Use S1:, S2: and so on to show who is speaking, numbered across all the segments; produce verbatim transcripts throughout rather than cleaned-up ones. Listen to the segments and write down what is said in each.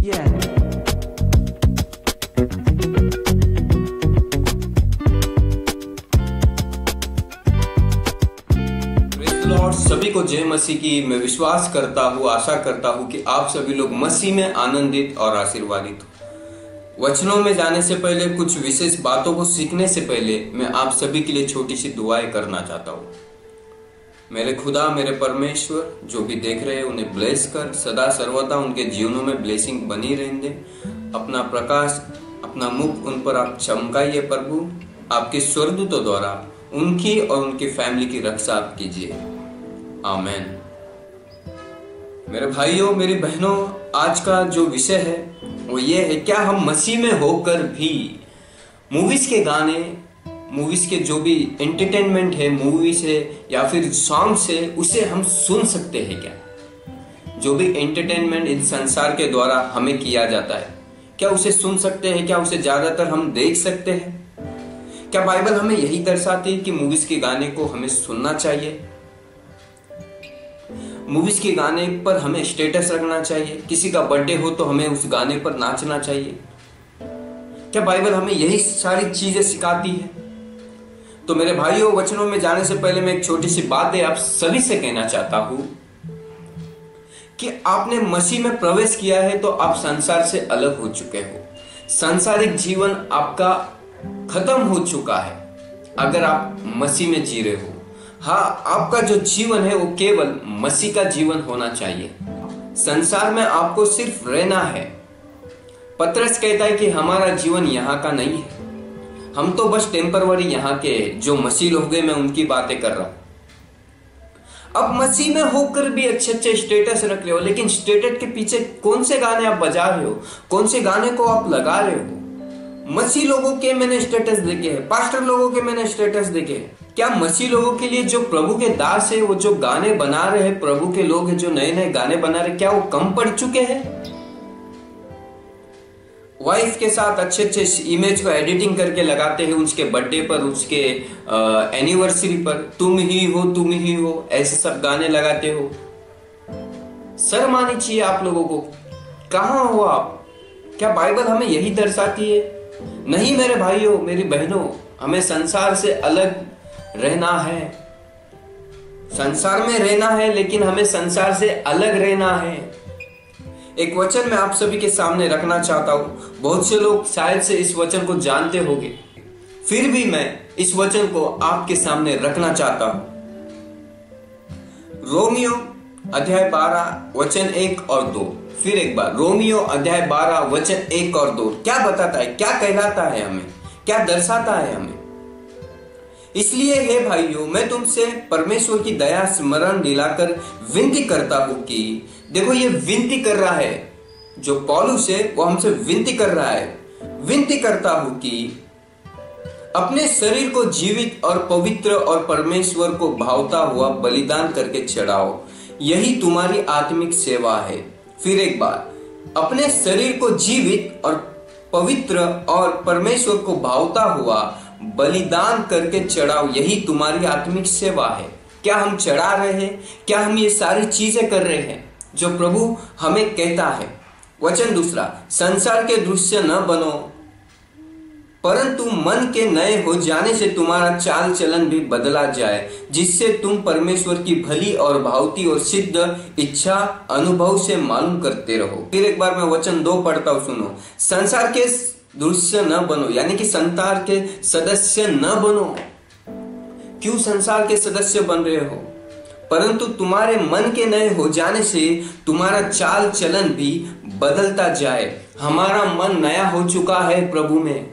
S1: Yeah.
S2: Lord, सभी को जय मसीह की। मैं विश्वास करता हूँ, आशा करता हूँ कि आप सभी लोग मसीह में आनंदित और आशीर्वादित हो। वचनों में जाने से पहले, कुछ विशेष बातों को सीखने से पहले मैं आप सभी के लिए छोटी सी दुआएं करना चाहता हूँ। मेरे खुदा, मेरे परमेश्वर, जो भी देख रहे हैं उन्हें ब्लेस कर, सदा सर्वदा उनके जीवनों में ब्लेसिंग बनी रहने दे। अपना प्रकाश, अपना मुख उन पर आप चमकाइए प्रभु। आपके स्वर्गदूतों द्वारा उनकी और उनकी फैमिली की रक्षा आप कीजिए। आमेन। मेरे भाइयों, मेरी बहनों, आज का जो विषय है वो ये है, क्या हम मसीह में होकर भी मूवीज के गाने, मूवीज के जो भी एंटरटेनमेंट है, मूवीज है या फिर सॉन्ग्स है, उसे हम सुन सकते हैं क्या? जो भी एंटरटेनमेंट इस संसार के द्वारा हमें किया जाता है, क्या उसे सुन सकते हैं? क्या उसे ज्यादातर हम देख सकते हैं? क्या बाइबल हमें यही दर्शाती है कि मूवीज के गाने को हमें सुनना चाहिए? मूवीज के गाने पर हमें स्टेटस रखना चाहिए? किसी का बर्थडे हो तो हमें उस गाने पर नाचना चाहिए? क्या बाइबल हमें यही सारी चीजें सिखाती है? तो मेरे भाइयों, वचनों में जाने से पहले मैं एक छोटी सी बात है आप सभी से कहना चाहता हूं कि आपने मसीह में प्रवेश किया है तो आप संसार से अलग हो चुके हो। सांसारिक जीवन आपका खत्म हो चुका है अगर आप मसीह में जी रहे हो। हाँ, आपका जो जीवन है वो केवल मसीह का जीवन होना चाहिए। संसार में आपको सिर्फ रहना है। पतरस कहता है कि हमारा जीवन यहाँ का नहीं है, हम तो बस टेम्परवरी यहाँ के जो मसीह लोग हैं, मैं उनकी बातें कर रहा हूं। अब मसीह में होकर भी अच्छे अच्छे स्टेटस रख रहे हो, लेकिन स्टेटस के पीछे कौन से गाने आप बजा रहे हो, कौन से गाने को आप लगा रहे हो? मसीह लोगों के मैंने स्टेटस देखे हैं, पास्टर लोगों के मैंने स्टेटस देखे हैं। क्या मसीह लोगों के लिए जो प्रभु के दास है, वो जो गाने बना रहे हैं, प्रभु के लोग हैं जो नए नए गाने बना रहे, क्या वो कम पड़ चुके हैं? वाइफ के साथ अच्छे अच्छे इमेज को एडिटिंग करके लगाते हैं, उसके बर्थडे पर, उसके एनिवर्सरी पर, तुम ही हो तुम ही हो, ऐसे सब गाने लगाते हो। शर्म आनी चाहिए आप लोगों को। कहां हो आप? क्या बाइबल हमें यही दर्शाती है? नहीं मेरे भाइयों, मेरी बहनों, हमें संसार से अलग रहना है। संसार में रहना है, लेकिन हमें संसार से अलग रहना है। एक वचन मैं आप सभी के सामने रखना चाहता हूं। बहुत से लोग शायद से इस वचन को जानते होंगे, फिर भी मैं इस वचन को आपके सामने रखना चाहता हूं। रोमियो अध्याय बारह वचन एक और दो। फिर एक बार, रोमियो अध्याय बारह वचन एक और दो क्या बताता है, क्या कहलाता है हमें, क्या दर्शाता है हमें? इसलिए हे भाइयों, मैं तुमसे परमेश्वर की दया स्मरण दिलाकर विनती करता हूं कि, देखो ये विनती कर रहा है, जो पौलुस है वो हमसे विनती कर रहा है। विनती करता हूं कि अपने शरीर को जीवित और पवित्र और परमेश्वर को भावता हुआ बलिदान करके चढ़ाओ, यही तुम्हारी आत्मिक सेवा है। फिर एक बार, अपने शरीर को जीवित और पवित्र और परमेश्वर को भावता हुआ बलिदान करके चढ़ाओ, यही तुम्हारी आत्मिक सेवा है। क्या हम चढ़ा रहे हैं? क्या हम ये सारी चीजें कर रहे हैं जो प्रभु हमें कहता है? वचन दूसरा, संसार के दृश्य न बनो, परंतु मन के नए हो जाने से तुम्हारा चाल चलन भी बदला जाए, जिससे तुम परमेश्वर की भली और भावती और सिद्ध इच्छा अनुभव से मालूम करते रहो। फिर एक बार मैं वचन दो पढ़ता हूं, सुनो। संसार के दृश्य न बनो, यानी कि संसार के सदस्य न बनो। क्यों संसार के सदस्य बन रहे हो? परंतु तुम्हारे मन के नए हो जाने से तुम्हारा चाल चलन भी बदलता जाए। हमारा मन नया हो चुका है प्रभु में।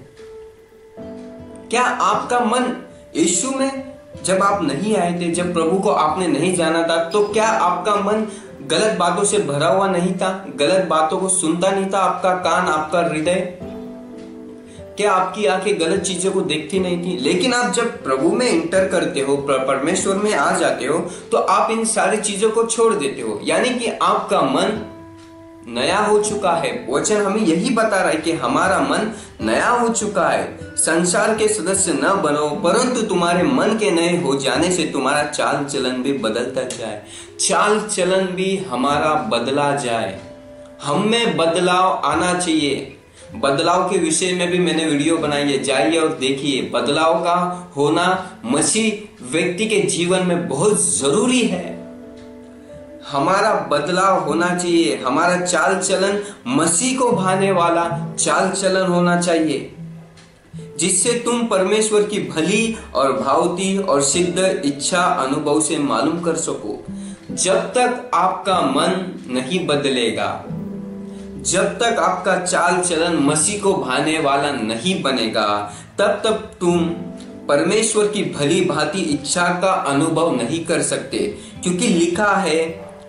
S2: क्या आपका मन यीशु में, जब आप नहीं आए थे, जब प्रभु को आपने नहीं जाना था, तो क्या आपका मन गलत बातों से भरा हुआ नहीं था? गलत बातों को सुनता नहीं था आपका कान, आपका हृदय? क्या आपकी आंखें गलत चीजों को देखती नहीं थी? लेकिन आप जब प्रभु में इंटर करते हो, परमेश्वर में आ जाते हो, तो आप इन सारी चीजों को छोड़ देते हो, यानी कि आपका मन नया हो चुका है। वचन हमें यही बता रहा है कि हमारा मन नया हो चुका है। संसार के सदस्य न बनो, परंतु तुम्हारे मन के नए हो जाने से तुम्हारा चाल चलन भी बदलता जाए। चाल चलन भी हमारा बदला जाए। हम में बदलाव आना चाहिए। बदलाव के विषय में भी मैंने वीडियो बनाई है, जाइए और देखिए। बदलाव का होना मसीह व्यक्ति के जीवन में बहुत जरूरी है। हमारा बदलाव होना चाहिए, हमारा चाल चलन मसीह को भाने वाला चाल चलन होना चाहिए, जिससे तुम परमेश्वर की भली और भावती और सिद्ध इच्छा अनुभव से मालूम कर सको। जब तक आपका मन नहीं बदलेगा, जब तक आपका चाल चलन मसीह को भाने वाला नहीं बनेगा, तब तक तुम परमेश्वर की भली भांति इच्छा का अनुभव नहीं कर सकते। क्योंकि लिखा है,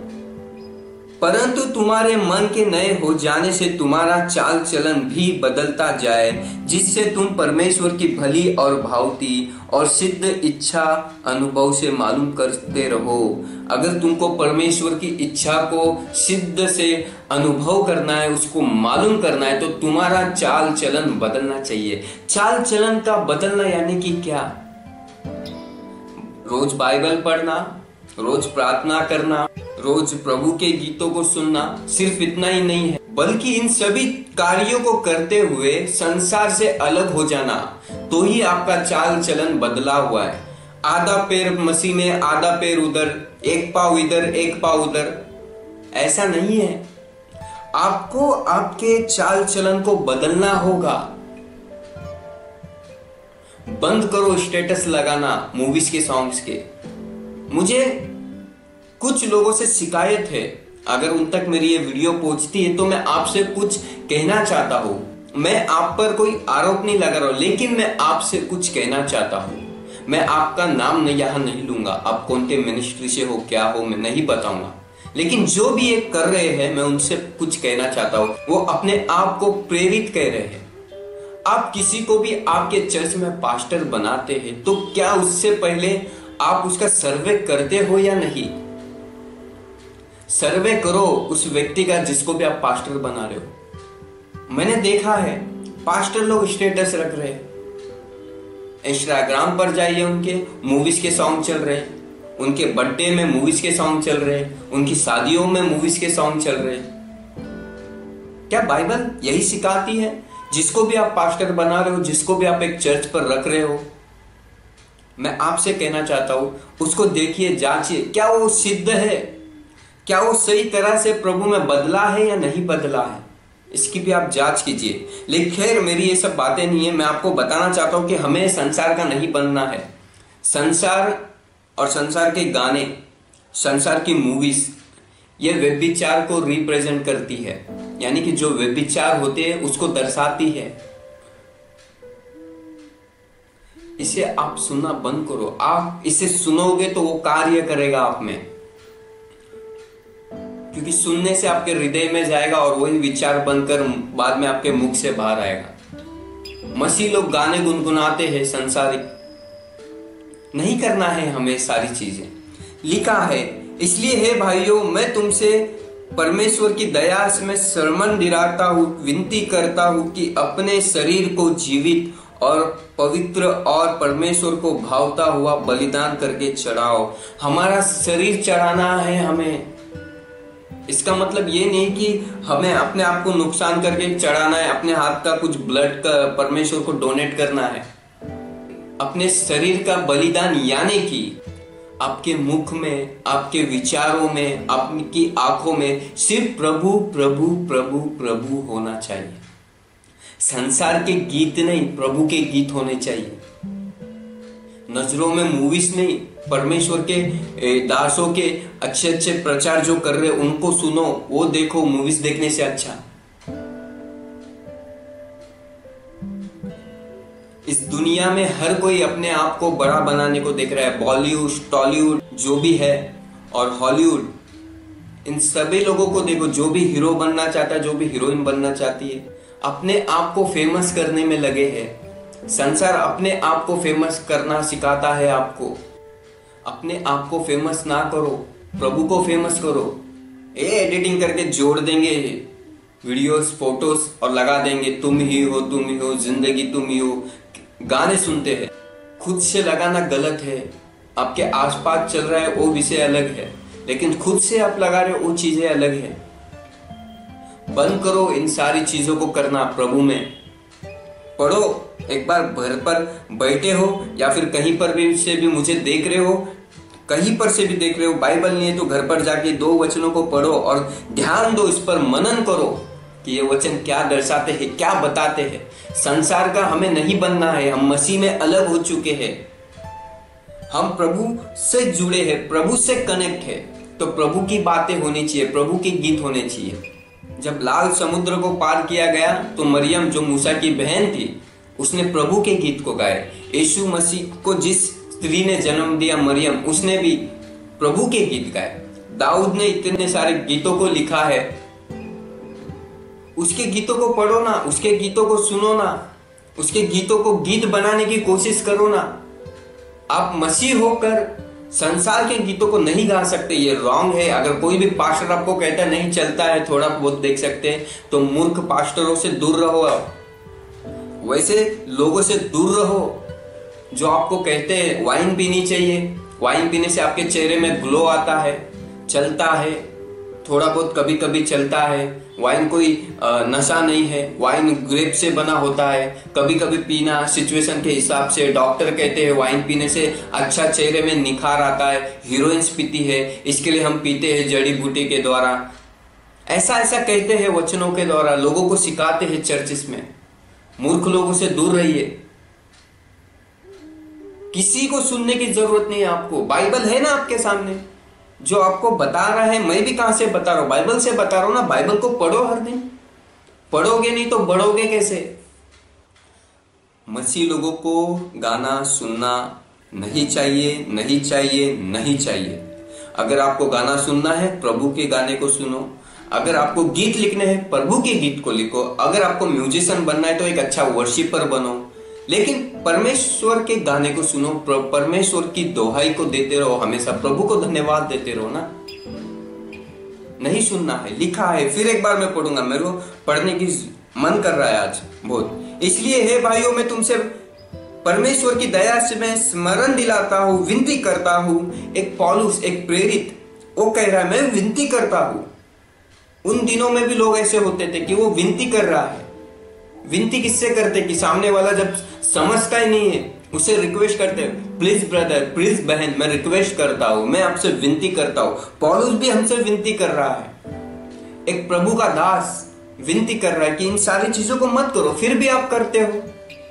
S2: परंतु तुम्हारे मन के नए हो जाने से तुम्हारा चाल चलन भी बदलता जाए, जिससे तुम परमेश्वर की भली और भावती और सिद्ध इच्छा अनुभव से मालूम करते रहो। अगर तुमको परमेश्वर की इच्छा को सिद्ध से अनुभव करना है, उसको मालूम करना है, तो तुम्हारा चाल चलन बदलना चाहिए। चाल चलन का बदलना यानी कि क्या? रोज बाइबल पढ़ना, रोज प्रार्थना करना, रोज प्रभु के गीतों को सुनना, सिर्फ इतना ही नहीं है, बल्कि इन सभी कार्यों को करते हुए संसार से अलग हो जाना, तो ही आपका चाल चलन बदला हुआ है। आधा पैर मसीह में, आधा पैर उधर, एक पाँव इधर एक पाँव उधर, ऐसा नहीं है। आपको आपके चाल चलन को बदलना होगा। बंद करो स्टेटस लगाना मूवीज के, सॉन्ग्स के। मुझे कुछ लोगों से शिकायत है, अगर उन तक मेरी ये वीडियो पहुंचती है तो मैं आपसे कुछ कहना चाहता हूं। मैं आप पर कोई आरोप नहीं लगा रहा हूं, लेकिन मैं आपसे कुछ कहना चाहता हूं। मैं आपका नाम नहीं यहां नहीं लूंगा, आप कौन के मिनिस्ट्री से हो, क्या हो, मैं नहीं बताऊंगा, लेकिन जो भी ये कर रहे हैं मैं उनसे कुछ कहना चाहता हूं। वो अपने आप को प्रेरित कह रहे हैं। आप किसी को भी आपके चर्च में पास्टर बनाते हैं तो क्या उससे पहले आप उसका सर्वे करते हो या नहीं? सर्वे करो उस व्यक्ति का जिसको भी आप पास्टर बना रहे हो। मैंने देखा है पास्टर लोग स्टेटस रख रहे हैं, इंस्टाग्राम पर जाइए, उनके मूवीज के सॉन्ग चल रहे हैं, उनके बर्थडे में मूवीज के सॉन्ग चल रहे हैं, उनकी शादियों में मूवीज के सॉन्ग चल रहे हैं। क्या बाइबल यही सिखाती है? जिसको भी आप पास्टर बना रहे हो, जिसको भी आप एक चर्च पर रख रहे हो, मैं आपसे कहना चाहता हूं उसको देखिए, जांचिए, क्या वो सिद्ध है, क्या वो सही तरह से प्रभु में बदला है या नहीं बदला है, इसकी भी आप जांच कीजिए। लेकिन खैर मेरी ये सब बातें नहीं है, मैं आपको बताना चाहता हूं कि हमें संसार का नहीं बनना है। संसार और संसार के गाने, संसार की मूवीज, ये व्यभिचार को रिप्रेजेंट करती है, यानी कि जो व्यभिचार होते हैं उसको दर्शाती है। इसे आप सुनना बंद करो। आप इसे सुनोगे तो वो कार्य करेगा आप में, क्योंकि सुनने से आपके हृदय में जाएगा और वही विचार बनकर बाद में आपके मुख से बाहर आएगा। मसीह लोग गाने गुनगुनाते हैं, संसारिक नहीं करना है हमें सारी चीजें। लिखा है, इसलिए हे भाइयों, मैं तुमसे परमेश्वर की दया से मैं शर्मन दिलाता हूँ, विनती करता हूँ कि अपने शरीर को जीवित और पवित्र और परमेश्वर को भावता हुआ बलिदान करके चढ़ाओ। हमारा शरीर चढ़ाना है हमें। इसका मतलब ये नहीं कि हमें अपने आप को नुकसान करके चढ़ाना है, अपने हाथ का कुछ ब्लड का परमेश्वर को डोनेट करना है। अपने शरीर का बलिदान यानी कि आपके मुख में, आपके विचारों में, आपकी आंखों में सिर्फ प्रभु प्रभु प्रभु प्रभु होना चाहिए। संसार के गीत नहीं, प्रभु के गीत होने चाहिए। नजरों में मूवीज नहीं, परमेश्वर के दासों के अच्छे अच्छे प्रचार जो कर रहे उनको सुनो, वो देखो मूवीज देखने से अच्छा। इस दुनिया में हर कोई अपने आप को बड़ा बनाने को देख रहा है। बॉलीवुड, टॉलीवुड जो भी है और हॉलीवुड, इन सभी लोगों को देखो, जो भी हीरो बनना चाहता है, जो भी हीरोइन बनना चाहती है, अपने आप को फेमस करने में लगे हैं। संसार अपने आप को फेमस करना सिखाता है आपको। अपने आप को फेमस ना करो, प्रभु को फेमस करो। ए एडिटिंग करके जोड़ देंगे वीडियोस, फोटोज और लगा देंगे, तुम ही हो, तुम ही हो, जिंदगी तुम ही हो। गाने सुनते हैं, खुद से लगाना गलत है। आपके आसपास चल रहा है वो विषय अलग है, लेकिन खुद से आप लगा रहे हो वो चीजें अलग है। बंद करो इन सारी चीजों को करना, प्रभु में पढ़ो। एक बार घर पर बैठे हो या फिर कहीं पर भी से भी मुझे देख रहे हो, कहीं पर से भी देख रहे हो, बाइबल नहीं है तो घर पर जाके दो वचनों को पढ़ो और ध्यान दो, इस पर मनन करो कि ये वचन क्या दर्शाते हैं, क्या बताते हैं। संसार का हमें नहीं बनना है, हम मसीह में अलग हो चुके हैं, हम प्रभु से जुड़े हैं, प्रभु से कनेक्ट है, तो प्रभु की बातें होनी चाहिए, प्रभु के गीत होने चाहिए। जब लाल समुद्र को पार किया गया तो मरियम जो मूसा की बहन थी उसने प्रभु के गीत को गाए। यीशु मसीह को जिस स्त्री ने जन्म दिया मरियम, उसने भी प्रभु के गीत गाए। दाऊद ने इतने सारे गीतों को लिखा है, उसके गीतों को पढ़ो ना, उसके गीतों को सुनो ना, उसके गीतों को गीत बनाने की कोशिश करो ना। आप मसीह होकर संसार के गीतों को नहीं गा सकते, ये रॉन्ग है। अगर कोई भी पास्टर आपको कहता है नहीं चलता है, थोड़ा बहुत देख सकते हैं, तो मूर्ख पास्टरों से दूर रहो, वैसे लोगों से दूर रहो जो आपको कहते हैं वाइन पीनी चाहिए, वाइन पीने से आपके चेहरे में ग्लो आता है, चलता है, थोड़ा बहुत कभी कभी चलता है। वाइन कोई नशा नहीं है, वाइन ग्रेप से बना होता है, कभी कभी पीना सिचुएशन के हिसाब से। डॉक्टर कहते हैं वाइन पीने से अच्छा चेहरे में निखार आता है, हीरोइंस पीती है, इसके लिए हम पीते हैं जड़ी बूटी के द्वारा। ऐसा ऐसा कहते हैं वचनों के द्वारा, लोगों को सिखाते हैं चर्चिस में। मूर्ख लोगों से दूर रहिए, किसी को सुनने की जरूरत नहीं है आपको। बाइबल है ना आपके सामने, जो आपको बता रहा है, मैं भी कहां से बता रहा हूं, बाइबल से बता रहा हूं ना। बाइबल को पढ़ो हर दिन, पढ़ोगे नहीं तो बढ़ोगे कैसे। मसीह लोगों को गाना सुनना नहीं चाहिए, नहीं चाहिए, नहीं चाहिए। अगर आपको गाना सुनना है प्रभु के गाने को सुनो, अगर आपको गीत लिखने हैं प्रभु के गीत को लिखो, अगर आपको म्यूजिशियन बनना है तो एक अच्छा वर्शिपर बनो, लेकिन परमेश्वर के गाने को सुनो, परमेश्वर की दोहाई को देते रहो, हमेशा प्रभु को धन्यवाद देते रहो ना। नहीं सुनना है, लिखा है, फिर एक बार मैं पढ़ूंगा, मेरे को पढ़ने की मन कर रहा है आज बहुत। इसलिए हे भाइयों, मैं तुमसे परमेश्वर की दया से मैं स्मरण दिलाता हूँ, विनती करता हूँ। एक पौलुस, एक प्रेरित, वो कह रहा है मैं विनती करता हूँ। उन दिनों में भी लोग ऐसे होते थे कि वो विनती कर रहा है। विनती किससे करते कि सामने वाला जब समझता ही नहीं है उसे रिक्वेस्ट करते, प्लीज ब्रदर, प्लीज बहन, मैं रिक्वेस्ट करता हूं, मैं आपसे विनती करता हूं। पौलुस भी हमसे विनती कर रहा है, एक प्रभु का दास विनती कर रहा है कि इन सारी चीजों को मत करो, फिर भी आप करते हो।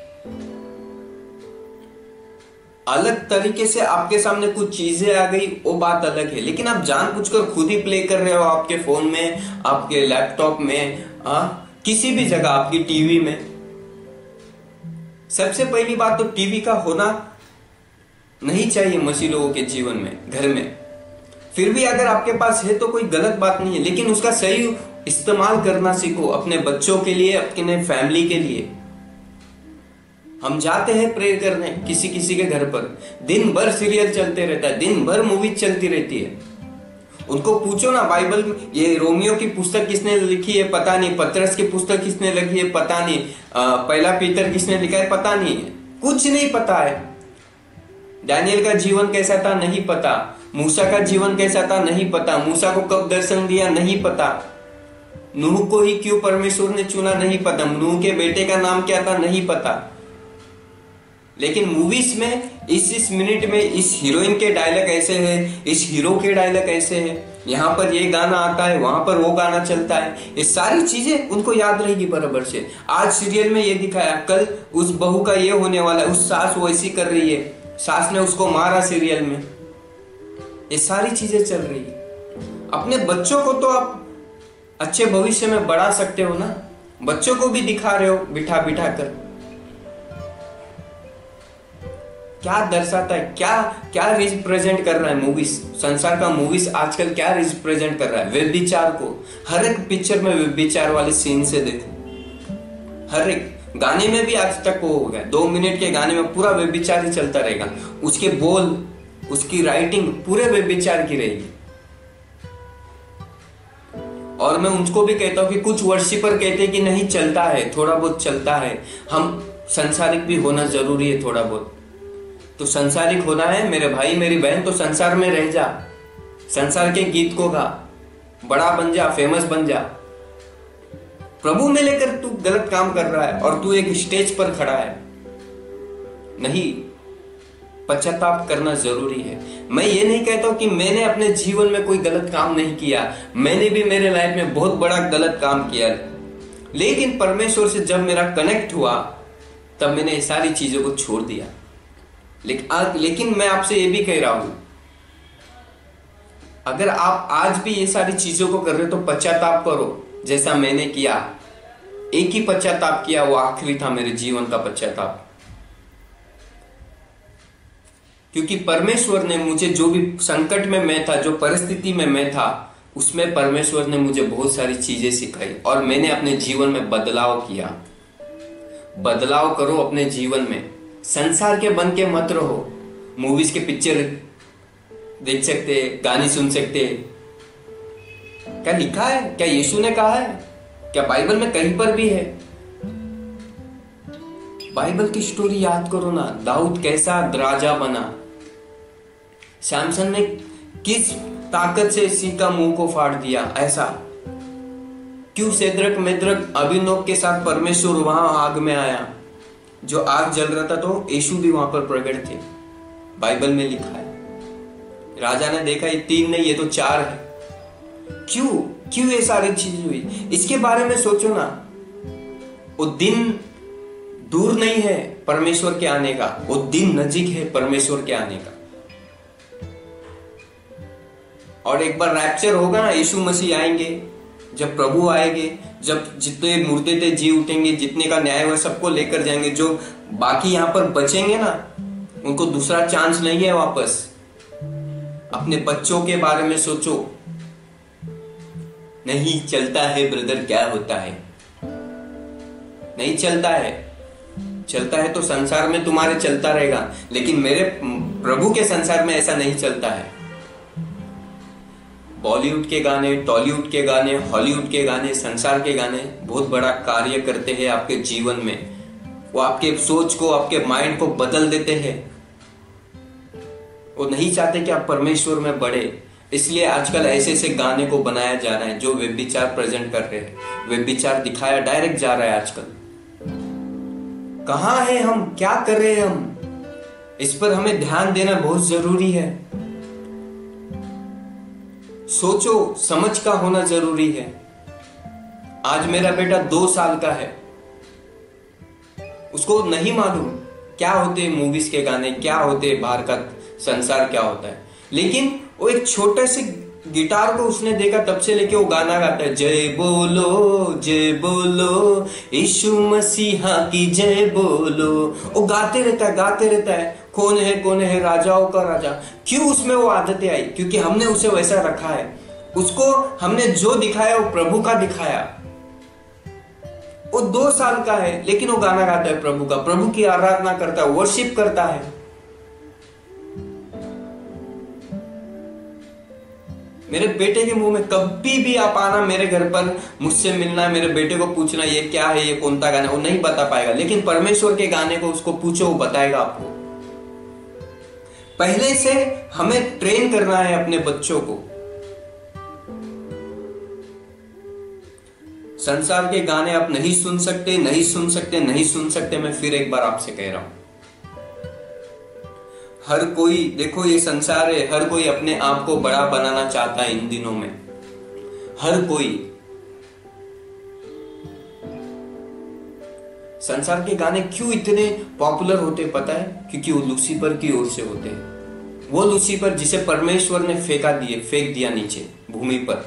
S2: अलग तरीके से आपके सामने कुछ चीजें आ गई, वो बात अलग है, लेकिन आप जानबूझकर खुद ही प्ले कर रहे हो आपके फोन में, आपके लैपटॉप में, आ, किसी भी जगह, आपकी टीवी में। सबसे पहली बात तो टीवी का होना नहीं चाहिए मसीह लोगों के जीवन में, घर में। फिर भी अगर आपके पास है तो कोई गलत बात नहीं है, लेकिन उसका सही इस्तेमाल करना सीखो, अपने बच्चों के लिए, अपने फैमिली के लिए। हम जाते हैं प्रेयर करने किसी किसी के घर पर, दिन भर सीरियल चलते रहता है, दिन भर मूवी चलती रहती है। उनको पूछो ना, बाइबल में ये रोमियो की पुस्तक किसने लिखी है पता नहीं, पतरस की पुस्तक किसने लिखी है पता नहीं, आ, पहला पीतर किसने लिखा है पता नहीं, कुछ नहीं पता है। दानियल का जीवन कैसा था नहीं पता, मूसा का जीवन कैसा था नहीं पता, मूसा को कब दर्शन दिया नहीं पता, नूह को ही क्यों परमेश्वर ने चुना नहीं पता, नूह के बेटे का नाम क्या था नहीं पता। लेकिन मूवीज में इस इस मिनट में इस हीरोइन के डायलॉग ऐसे है, इस हीरो के डायलॉग ऐसे है, यहाँ पर ये गाना आता है, वहां पर वो गाना चलता है, ये सारी चीजें उनको याद रहेगी बराबर से। आज सीरियल में ये दिखाया, कल उस बहू का ये होने वाला है, उस सास वो ऐसी कर रही है, सास ने उसको मारा सीरियल में, ये सारी चीजें चल रही है। अपने बच्चों को तो आप अच्छे भविष्य में बढ़ा सकते हो ना, बच्चों को भी दिखा रहे हो बिठा बिठा कर। क्या दर्शाता है, क्या क्या रिप्रेजेंट कर रहा है मूवीज, संसार का मूवीज आजकल क्या रिप्रेजेंट कर रहा है, व्यभिचार को। हर एक पिक्चर में व्यभिचार वाले सीन से देखो, हर एक गाने में भी आज तक वो हो गया, दो मिनट के गाने में पूरा व्यभिचार ही चलता रहेगा, उसके बोल, उसकी राइटिंग पूरे व्यभिचार की रहेगी। और मैं उनको भी कहता हूं कि कुछ वर्शिपर कहते हैं कि नहीं चलता है, थोड़ा बहुत चलता है, हम संसारिक भी होना जरूरी है थोड़ा बहुत। तो संसारिक होना है मेरे भाई मेरी बहन, तो संसार में रह जा, संसार के गीत को गा, बड़ा बन जा, फेमस बन जा, प्रभु में लेकर तू गलत काम कर रहा है और तू एक स्टेज पर खड़ा है। नहीं, पश्चाताप करना जरूरी है। मैं ये नहीं कहता हूं कि मैंने अपने जीवन में कोई गलत काम नहीं किया, मैंने भी मेरे लाइफ में बहुत बड़ा गलत काम किया, लेकिन परमेश्वर से जब मेरा कनेक्ट हुआ तब मैंने ये सारी चीजों को छोड़ दिया। लेकिन लेकिन मैं आपसे ये भी कह रहा हूं, अगर आप आज भी ये सारी चीजों को कर रहे हो तो पश्चाताप करो, जैसा मैंने किया। एक ही पश्चाताप किया, वो आखिरी था मेरे जीवन का पश्चाताप, क्योंकि परमेश्वर ने मुझे, जो भी संकट में मैं था, जो परिस्थिति में मैं था, उसमें परमेश्वर ने मुझे बहुत सारी चीजें सिखाई और मैंने अपने जीवन में बदलाव किया। बदलाव करो अपने जीवन में, संसार के बन के मत रहो। मूवीज के पिक्चर देख सकते, गाने सुन सकते। क्या लिखा है? क्या यीशु ने कहा है? क्या बाइबल में कहीं पर भी है? बाइबल की स्टोरी याद करो ना। दाऊद कैसा राजा बना, सैमसन ने किस ताकत से इसी का मुंह को फाड़ दिया। ऐसा क्यों? सेद्रक मेद्रक अभिनव के साथ परमेश्वर वहां आग में आया, जो आग जल रहा था तो यीशु भी वहां पर प्रकट थे। बाइबल में लिखा है। राजा ने देखा ये तीन नहीं, ये तो चार है। क्यों क्यों ये सारी चीज हुई? इसके बारे में सोचो ना। वो दिन दूर नहीं है परमेश्वर के आने का, वो दिन नजीक है परमेश्वर के आने का। और एक बार रैप्चर होगा ना, यीशु मसीह आएंगे, जब प्रभु आएंगे, जब जितने मुर्दे थे जी उठेंगे, जितने का न्याय हुआ सबको लेकर जाएंगे। जो बाकी यहां पर बचेंगे ना, उनको दूसरा चांस नहीं है वापस। अपने बच्चों के बारे में सोचो। नहीं चलता है ब्रदर, क्या होता है? नहीं चलता है। चलता है तो संसार में तुम्हारे चलता रहेगा, लेकिन मेरे प्रभु के संसार में ऐसा नहीं चलता है। बॉलीवुड के गाने, टॉलीवुड के गाने, हॉलीवुड के गाने, संसार के गाने बहुत बड़ा कार्य करते हैं आपके जीवन में। वो आपके सोच को, आपके माइंड को बदल देते हैं। वो नहीं चाहते कि आप परमेश्वर में बढ़े, इसलिए आजकल ऐसे ऐसे गाने को बनाया जा रहा है जो व्यभिचार प्रेजेंट कर रहे हैं। व्यभिचार दिखाया डायरेक्ट जा रहा है आजकल। कहां है हम? क्या कर रहे हैं हम? इस पर हमें ध्यान देना बहुत जरूरी है। सोचो, समझ का होना जरूरी है। आज मेरा बेटा दो साल का है, उसको नहीं मालूम क्या होते हैं मूवीज के गाने, क्या होते हैं बाहर का संसार क्या होता है, लेकिन वो एक छोटे से गिटार को उसने देखा, तब से लेके वो गाना गाता है, जय बोलो जय बोलो यीशु मसीहा की जय बोलो। वो गाते रहता है गाते रहता है, कौन है कौन है राजाओं का राजा। क्यों उसमें वो आदतें आई? क्योंकि हमने उसे वैसा रखा है। उसको हमने जो दिखाया वो प्रभु का दिखाया। वो दो साल का है, लेकिन वो गाना गाता है प्रभु का, प्रभु की आराधना करता है, वर्शिप करता है। मेरे बेटे के मुंह में कभी भी आप आना, मेरे घर पर मुझसे मिलना, मेरे बेटे को पूछना ये क्या है, ये कौन सा गाना, वो नहीं बता पाएगा। लेकिन परमेश्वर के गाने को उसको पूछो, वो बताएगा आपको। पहले से हमें ट्रेन करना है अपने बच्चों को। संसार के गाने आप नहीं सुन सकते, नहीं सुन सकते, नहीं सुन सकते। मैं फिर एक बार आपसे कह रहा हूं, हर कोई, देखो ये संसार है, हर कोई अपने आप को बड़ा बनाना चाहता है इन दिनों में। हर कोई। संसार के गाने क्यों इतने पॉपुलर होते पता है? क्योंकि वो लूसीफर की ओर से होते हैं। वो लूसीफर जिसे परमेश्वर ने फेंका दिए फेंक दिया नीचे भूमि पर।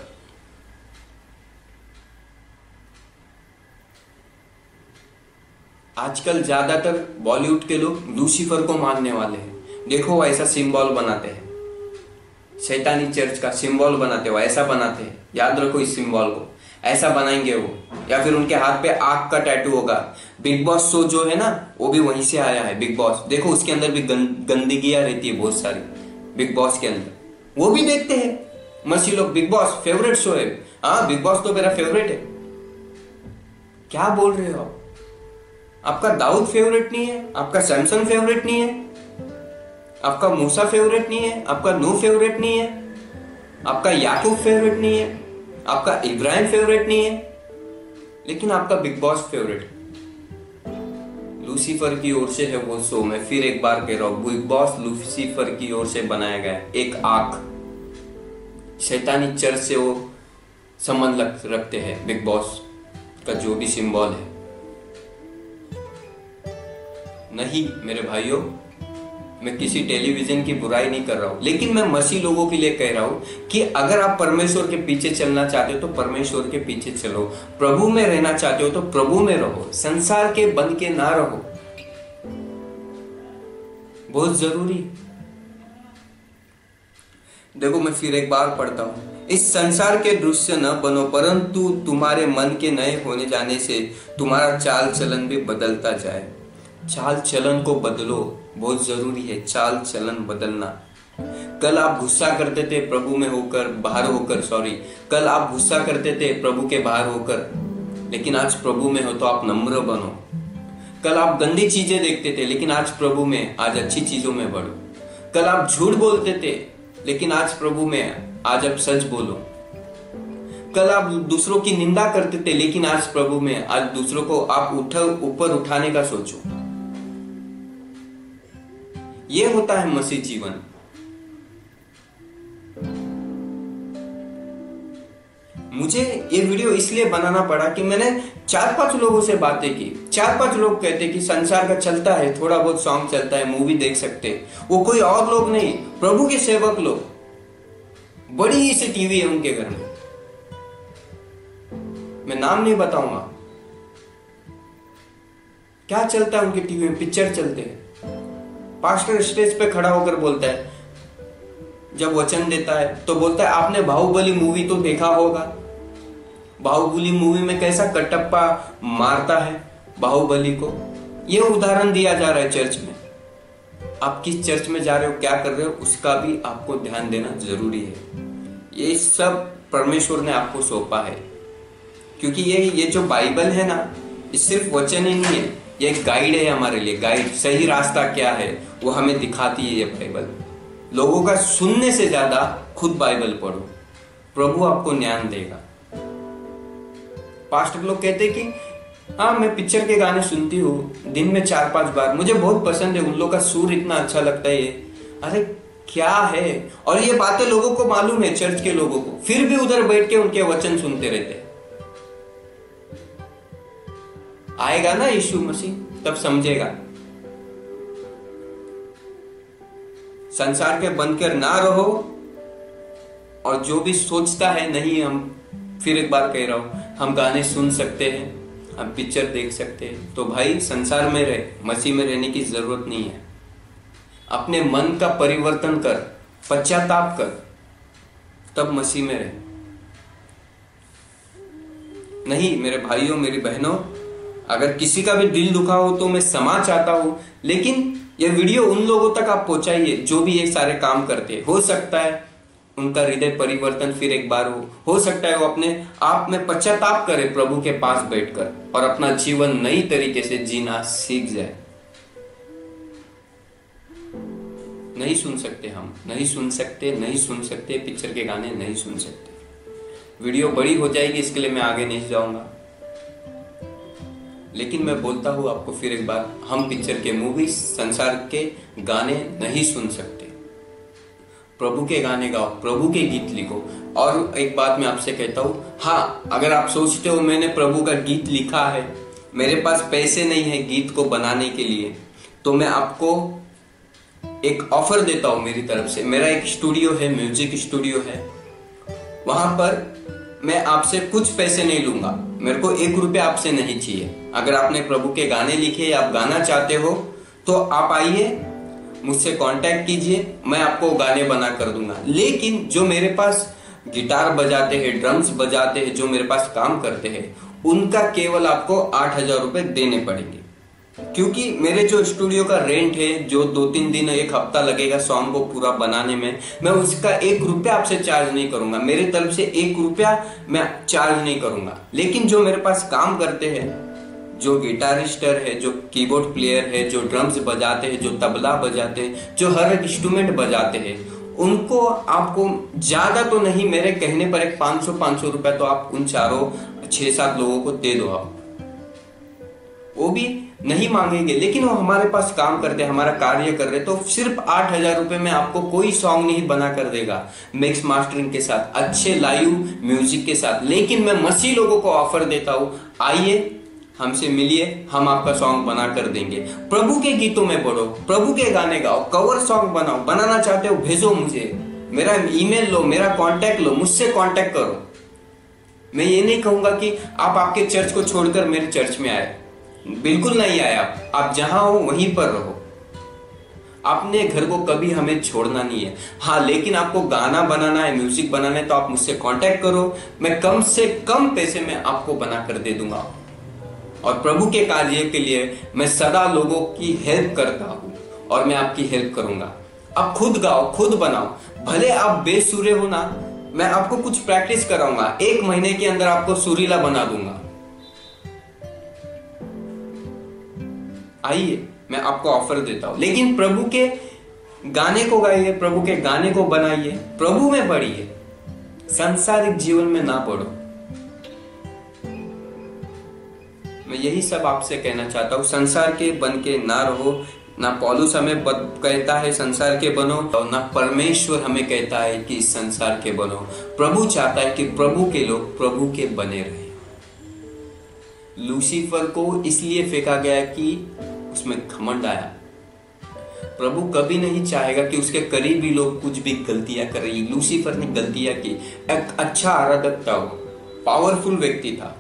S2: आजकल ज्यादातर बॉलीवुड के लोग लूसीफर को मानने वाले हैं। देखो वो ऐसा सिंबल बनाते हैं, शैतानी चर्च का सिंबल बनाते हो, ऐसा बनाते हैं। याद रखो इस सिंबल को, ऐसा बनाएंगे वो। या फिर उनके हाथ पे आग का टैटू होगा। बिग बॉस शो जो है ना, वो भी वहीं से आया है। बिग बॉस देखो, उसके अंदर भी गंदगियां रहती है बहुत सारी। बिग बॉस के अंदर वो भी देखते हैं मसीह लोग। बिग बॉस फेवरेट शो है। हाँ, बिग बॉस तो मेरा फेवरेट है। क्या बोल रहे हो आप? आपका दाऊद फेवरेट नहीं है? आपका सैमसन फेवरेट नहीं है? आपका मूसा फेवरेट नहीं है? आपका नूह फेवरेट नहीं है? आपका याकूब फेवरेट नहीं है? आपका इब्राहिम फेवरेट नहीं है? लेकिन आपका बिग बॉस फेवरेट लूसीफर की ओर से है वो शो। मैं फिर एक बार कह रहा हूं, बिग बॉस लूसीफर की ओर से बनाया गया है। एक आंख, शैतानी चर्च से वो संबंध रखते हैं बिग बॉस का जो भी सिंबल है। नहीं मेरे भाइयों, मैं किसी टेलीविजन की बुराई नहीं कर रहा हूं, लेकिन मैं मसीह लोगों के लिए कह रहा हूं कि अगर आप परमेश्वर के पीछे चलना चाहते हो तो परमेश्वर के पीछे चलो। प्रभु में रहना चाहते हो तो प्रभु में रहो, संसार के बन के ना रहो। बहुत जरूरी। देखो मैं फिर एक बार पढ़ता हूं, इस संसार के दृश्य न बनो, परंतु तुम्हारे मन के नए होने जाने से तुम्हारा चाल चलन भी बदलता जाए। चाल चलन को बदलो, बहुत जरूरी है चाल चलन बदलना। कल आप गुस्सा करते थे प्रभु में होकर बाहर होकर सॉरी कल आप गुस्सा करते थे प्रभु के बाहर होकर, लेकिन आज प्रभु में हो तो आप नम्र बनो। कल आप गंदी चीजें देखते थे, लेकिन आज प्रभु में आज अच्छी चीजों में बढ़ो। कल आप झूठ बोलते थे, लेकिन आज प्रभु में आज आप सच बोलो। कल आप दूसरों की निंदा करते थे, लेकिन आज प्रभु में आज दूसरों को आप उठ ऊपर उठाने का सोचो। ये होता है मसीह जीवन। मुझे ये वीडियो इसलिए बनाना पड़ा कि मैंने चार पांच लोगों से बातें की। चार पांच लोग कहते कि संसार का चलता है, थोड़ा बहुत सॉन्ग चलता है, मूवी देख सकते, वो कोई और लोग नहीं, प्रभु के सेवक लोग। बड़ी सी टीवी है उनके घर में, मैं नाम नहीं बताऊंगा। क्या चलता है उनकी टीवी में? पिक्चर चलते हैं। पास्टर स्टेज पे खड़ा होकर बोलता है, जब वचन देता है तो बोलता है आपने बाहुबली मूवी तो देखा होगा। बाहुबली मूवी में कैसा कटप्पा मारता है बाहुबली को। यह उदाहरण दिया जा रहा है चर्च में। आप किस चर्च में जा रहे हो, क्या कर रहे हो, उसका भी आपको ध्यान देना जरूरी है। ये सब परमेश्वर ने आपको सौंपा है, क्योंकि ये ये जो बाइबल है ना, ये सिर्फ वचन ही नहीं है, ये एक गाइड है हमारे लिए। गाइड, सही रास्ता क्या है वो हमें दिखाती है ये बाइबल। लोगों का सुनने से ज्यादा खुद बाइबल पढ़ो, प्रभु आपको ज्ञान देगा। पास्टर लोग कहते कि हाँ मैं पिक्चर के गाने सुनती हूँ दिन में चार पांच बार, मुझे बहुत पसंद है, उन लोगों का सुर इतना अच्छा लगता है। अरे क्या है? और ये बातें लोगों को मालूम है, चर्च के लोगों को, फिर भी उधर बैठ के उनके वचन सुनते रहते। आएगा ना यीशु मसीह तब समझेगा। संसार के बनकर ना रहो, और जो भी सोचता है नहीं, हम फिर एक बार कह रहा हूं, हम गाने सुन सकते हैं, हम पिक्चर देख सकते हैं, तो भाई संसार में रहे, मसीह में रहने की जरूरत नहीं है। अपने मन का परिवर्तन कर, पश्चाताप कर, तब मसीह में रहे। नहीं मेरे भाइयों मेरी बहनों, अगर किसी का भी दिल दुखा हो तो मैं क्षमा चाहता हूं, लेकिन ये वीडियो उन लोगों तक आप पहुंचाइए जो भी ये सारे काम करते हैं। हो सकता है उनका हृदय परिवर्तन फिर एक बार हो हो सकता है वो अपने आप में पश्चाताप करे प्रभु के पास बैठकर, और अपना जीवन नई तरीके से जीना सीख जाए। नहीं सुन सकते हम, नहीं सुन सकते, नहीं सुन सकते, पिक्चर के गाने नहीं सुन सकते। वीडियो बड़ी हो जाएगी, इसके लिए मैं आगे नहीं जाऊंगा, लेकिन मैं बोलता हूं आपको फिर एक बार, हम पिक्चर के मूवी, संसार के गाने नहीं सुन सकते। प्रभु के गाने गाओ, प्रभु के गीत लिखो। और एक बात मैं आपसे कहता हूं, हाँ अगर आप सोचते हो मैंने प्रभु का गीत लिखा है, मेरे पास पैसे नहीं है गीत को बनाने के लिए, तो मैं आपको एक ऑफर देता हूं मेरी तरफ से। मेरा एक स्टूडियो है, म्यूजिक स्टूडियो है, वहां पर मैं आपसे कुछ पैसे नहीं लूंगा, मेरे को एक रुपया आपसे नहीं चाहिए। अगर आपने प्रभु के गाने लिखे या आप गाना चाहते हो तो आप आइए, मुझसे कांटेक्ट कीजिए, मैं आपको गाने बना कर दूंगा। लेकिन जो मेरे पास गिटार बजाते हैं, ड्रम्स बजाते हैं, जो मेरे पास काम करते हैं, उनका केवल आपको आठ हजार रुपए देने पड़ेंगे, क्योंकि मेरे जो स्टूडियो का रेंट है, जो दो तीन दिन एक हफ्ता लगेगा सॉन्ग को पूरा बनाने में, मैं उसका एक रुपया आपसे चार्ज नहीं करूंगा, मेरे तरफ से एक रुपया मैं चार्ज नहीं करूंगा। लेकिन जो मेरे पास काम करते हैं, जो गिटारिस्टर है, जो कीबोर्ड प्लेयर है, जो ड्रम्स बजाते हैं, जो तबला बजाते हैं, जो हर एक इंस्ट्रूमेंट बजाते हैं, उनको आपको ज्यादा तो नहीं, मेरे कहने पर एक पाँच सौ पाँच सौ रुपए तो आप उन चारों छह सात लोगों को दे दो। आप वो भी नहीं मांगेंगे, लेकिन वो हमारे पास काम करते, हमारा कार्य कर रहे, तो सिर्फ आठ हजार रुपए में आपको कोई सॉन्ग नहीं बना कर देगा मिक्स मास्टरिंग के साथ, अच्छे लाइव म्यूजिक के साथ। लेकिन मैं मसीह लोगों को ऑफर देता हूं, आइए हमसे मिलिए, हम आपका सॉन्ग बना कर देंगे। प्रभु के गीतों में बढ़ो, प्रभु के गाने गाओ, कवर सॉन्ग बनाओ, बनाना चाहते हो भेजो मुझे, मेरा ईमेल लो, मेरा कांटेक्ट लो, मुझसे कांटेक्ट करो। मैं ये नहीं कहूंगा कि आप आपके चर्च को छोड़कर मेरे चर्च में आए, बिल्कुल नहीं आए। आप आप जहां हो वहीं पर रहो, अपने घर को कभी हमें छोड़ना नहीं है। हाँ, लेकिन आपको गाना बनाना है, म्यूजिक बनाना है, तो आप मुझसे कांटेक्ट करो, मैं कम से कम पैसे में आपको बना कर दे दूंगा। और प्रभु के कार्य के लिए मैं सदा लोगों की हेल्प करता हूं और मैं आपकी हेल्प करूंगा। आप खुद गाओ, खुद बनाओ, भले आप बेसुरे हो ना, मैं आपको कुछ प्रैक्टिस कराऊंगा, एक महीने के अंदर आपको सुरीला बना दूंगा। आइए, मैं आपको ऑफर देता हूं, लेकिन प्रभु के गाने को गाइए, प्रभु के गाने को बनाइए, प्रभु में बढ़िए, सांसारिक जीवन में ना पड़ो। मैं यही सब आपसे कहना चाहता हूं, संसार के बन के ना रहो। ना पौलुस हमें कहता है संसार के बनो, और ना परमेश्वर हमें कहता है कि इस संसार के बनो। प्रभु चाहता है कि प्रभु के लोग प्रभु के बने रहे। लूसीफर को इसलिए फेंका गया कि उसमें घमंड आया। प्रभु कभी नहीं चाहेगा कि उसके करीबी लोग कुछ भी गलतियां करें। लूसीफर ने गलतियां की, एक अच्छा आराधक था, वो पावरफुल व्यक्ति था,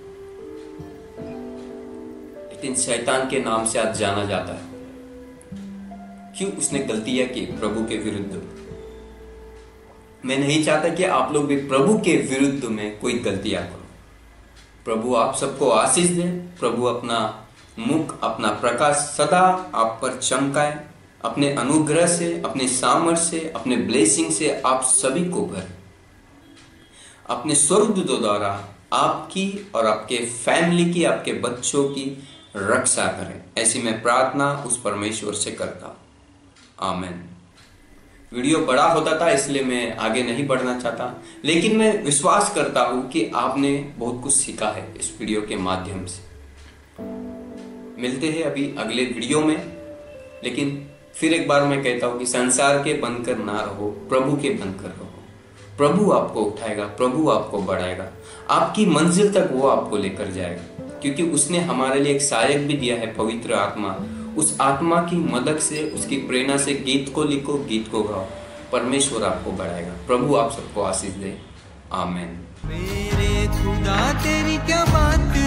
S2: लेकिन शैतान के नाम से आज जाना जाता है। क्यों? उसने गलतियां की प्रभु के विरुद्ध। मैं नहीं चाहता कि आप लोग भी प्रभु के विरुद्ध में कोई गलतियां करो। प्रभु आप सबको आशीष दे, प्रभु अपना मुख, अपना प्रकाश सदा आप पर चमकाए, अपने अनुग्रह से, अपने सामर्थ्य से, अपने ब्लेसिंग से आप सभी को भरे, अपने स्वर्गदूतों द्वारा आपकी और आपके फैमिली की, आपके बच्चों की रक्षा करें। ऐसी मैं प्रार्थना उस परमेश्वर से करता हूं। आमीन। वीडियो बड़ा होता था इसलिए मैं आगे नहीं बढ़ना चाहता, लेकिन मैं विश्वास करता हूं कि आपने बहुत कुछ सीखा है इस वीडियो के माध्यम से। मिलते हैं अभी अगले वीडियो में, लेकिन फिर एक बार मैं कहता हूं कि संसार के बनकर ना रहो, प्रभु के बनकर रहो। प्रभु आपको उठाएगा, प्रभु आपको बढ़ाएगा, आपकी मंजिल तक वो आपको लेकर जाएगा, क्योंकि उसने हमारे लिए एक सहायक भी दिया है, पवित्र आत्मा। उस आत्मा की मदद से, उसकी प्रेरणा से गीत को लिखो, गीत को गाओ, परमेश्वर आपको बढ़ाएगा। प्रभु आप सबको आशीष दे। आमीन।
S1: मेरे खुदा तेरी क्या बात